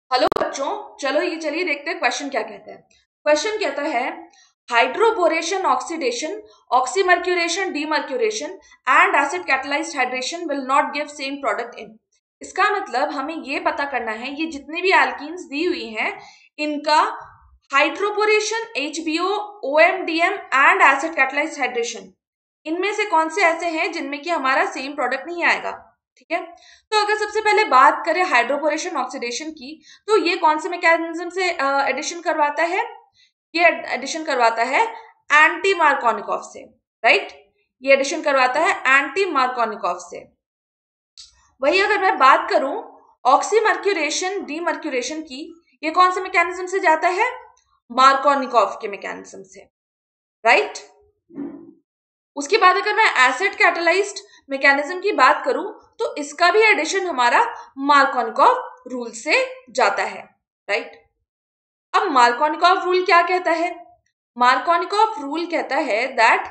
Hello बच्चों, चलो ये चलिए देखते हैं क्वेश्चन क्या कहता है। क्वेश्चन कहता है hydroboration oxidation, oxymercuration demercuration and acid catalysed hydration will not give same product in. इसका मतलब हमें ये पता करना है ये जितनी भी एल्कीन्स दी हुई हैं इनका hydroboration HBO, OMDM and acid catalysed hydration इनमें से कौन से ऐसे हैं जिनमें कि हमारा सेम प्रोडक्ट नहीं आएगा। ठीक है, तो अगर सबसे पहले बात करें हाइड्रोबोरेशन ऑक्सीडेशन की, तो ये कौन से मैकेनिज्म से एडिशन करवाता है? ये एडिशन करवाता है एंटी मार्कोनिकॉफ से, राइट। ये एडिशन करवाता है एंटी मार्कोनिकॉफ से। वही अगर मैं बात करूं ऑक्सीमर्क्यूरेशन डीमर्क्यूरेशन की, ये कौन से मैकेनिज्म से जाता है? मार्कोनिकॉफ के मैकेनिज्म से, राइट। उसके बाद अगर मैं एसिड कैटलाइज्ड मैकेनिज्म की बात करूं तो इसका भी एडिशन हमारा मार्कोनिकॉफ रूल से जाता है, राइट। अब मार्कोनिकॉफ रूल क्या कहता है? मार्कोनिकॉफ रूल कहता है that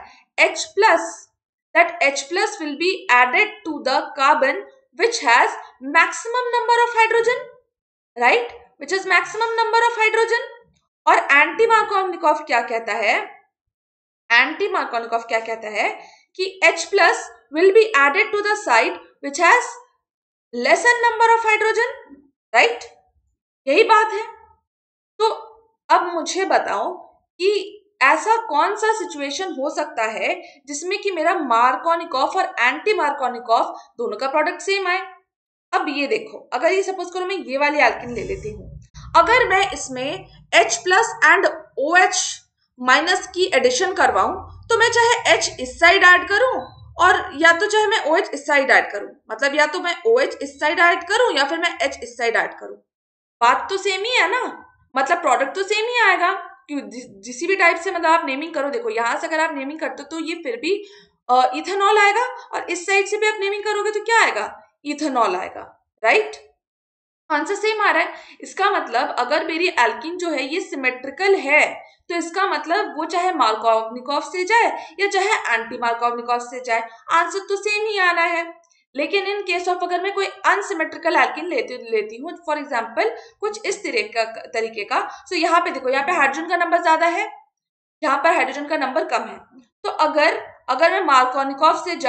H plus will be added to the carbon which has maximum number of hydrogen, right, which is maximum number of hydrogen। और एंटी मार्कोनिकॉफ क्या कहता है? एंटी मार्कोनिकॉफ क्या कहता है कि H plus will be added to the site which has lesser number of hydrogen, right। यही बात है। तो अब मुझे बताओ कि ऐसा कौन सा सिचुएशन हो सकता है जिसमें कि मेरा मार्कोनिकॉफ और एंटी मार्कोनिकॉफ दोनों का प्रोडक्ट सेम आए। अब ये देखो, अगर ये सपोज करो मैं ये वाली एल्किन ले लेती हूँ, अगर मैं इसमें H plus and OH minus की एडिशन करवाऊं तो मैं चाहे H इस साइड ऐड करूं और या तो चाहे मैं OH इस साइड ऐड करूं, मतलब या तो मैं OH इस साइड ऐड करूं या फिर मैं H इस साइड ऐड करूं, बात तो सेम ही है ना, मतलब प्रोडक्ट तो सेम ही आएगा। जिस भी टाइप से मतलब आप नेमिंग करो, देखो यहां से अगर आप नेमिंग करते हो तो ये फिर भी इथेनॉल आएगा और इस साइड से भी आप नेमिंग करोगे तो क्या आएगा? इथेनॉल आएगा, राइट। आंसर सेम आ रहा है। इसका मतलब अगर मेरी एल्कीन जो है ये सिमेट्रिकल है तो इसका मतलब वो चाहे मार्कोनिकॉफ से जाए या चाहे एंटी मार्कोनिकॉफ से जाए, आंसर तो सेम ही आना है। लेकिन इन केस ऑफ अगर मैं कोई अनसिमेट्रिकल एल्कीन लेती हूँ, फॉर एग्जांपल कुछ इस तरीके का, तो यहाँ पे देखो, यहाँ पे हाइड्रोजन का नंबर ज्यादा है, यहाँ पर हाइड्रोजन का नंबर कम है। तो अगर मैं मार्कोनिकॉफ से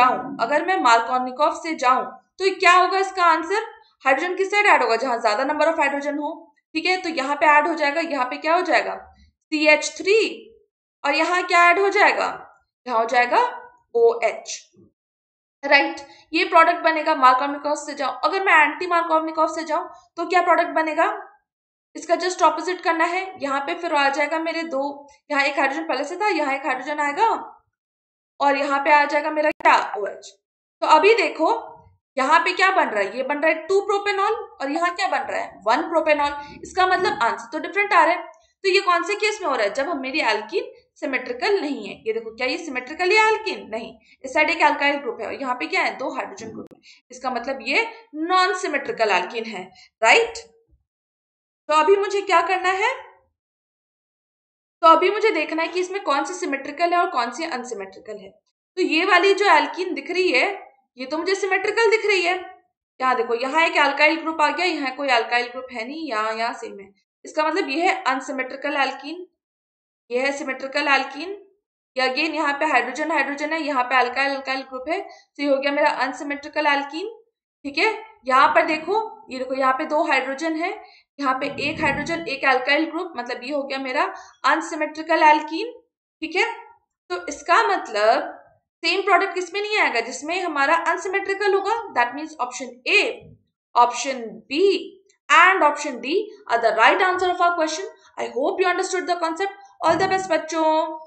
जाऊं तो क्या होगा इसका आंसर? हाइड्रोजन किस साइड ऐड होगा? जहां ज्यादा नंबर ऑफ हाइड्रोजन हो, ठीक है। तो यहाँ पे ऐड हो जाएगा, यहाँ पे क्या हो जाएगा? CH3। और यहाँ क्या ऐड हो जाएगा? यहाँ हो जाएगा OH, राइट। ये प्रोडक्ट बनेगा मार्कोनिकॉफ से जाऊं। अगर मैं एंटी मार्कोनिकॉफ से जाऊं तो क्या प्रोडक्ट बनेगा? इसका जस्ट ऑपोजिट करना है। यहाँ पे फिर आ जाएगा मेरे दो, यहाँ एक हाइड्रोजन पहले से था, यहाँ एक हाइड्रोजन आएगा और यहाँ पे आ जाएगा मेरा क्या? OH। तो अभी देखो यहाँ पे क्या बन रहा है? ये बन रहा है 2 प्रोपेनॉल और यहाँ क्या बन रहा है? 1 प्रोपेनॉल। इसका मतलब आंसर तो डिफरेंट आ रहा है। तो ये कौन से केस में हो रहा है? जब हम मेरी एल्कीन सिमेट्रिकल नहीं है। ये देखो, क्या ये सिमेट्रिकल है एल्कीन? नहीं। इस साइड एक अल्काइल ग्रुप है और यहाँ पे क्या है? 2 हाइड्रोजन ग्रुप है। इसका मतलब ये नॉन सिमेट्रिकल एल्कीन है, राइट। तो अभी मुझे क्या करना है? तो अभी मुझे देखना है कि इसमें कौन सी सिमेट्रिकल है और कौन सी अनसिमेट्रिकल है। तो ये वाली जो एल्कीन दिख रही है ये तो मुझे सिमेट्रिकल दिख रही है। यहाँ देखो, यहाँ एक अल्काइल ग्रुप आ गया, यहाँ कोई अल्काइल ग्रुप है नहीं, यहाँ सेम है। इसका मतलब ये है अनसिमेट्रिकल एल्कीन, ये है सिमेट्रिकल एल्कीन। या अगेन यहाँ पे हाइड्रोजन है, यहाँ पे अल्काइल ग्रुप है, तो ये हो गया मेरा अनसिमेट्रिकल एल्कीन, ठीक है। यहाँ पर देखो, ये देखो यहाँ पे 2 हाइड्रोजन है, यहाँ पे एक हाइड्रोजन एक अल्काइल ग्रुप, मतलब ये हो गया मेरा अनसिमेट्रिकल एल्कीन, ठीक है। तो इसका मतलब सेम प्रोडक्ट किसमें नहीं आएगा? जिसमें हमारा अनसिमेट्रिकल होगा। That means option A, option B and option D are the right answer of our question. I hope you understood the concept. All the best बच्चों।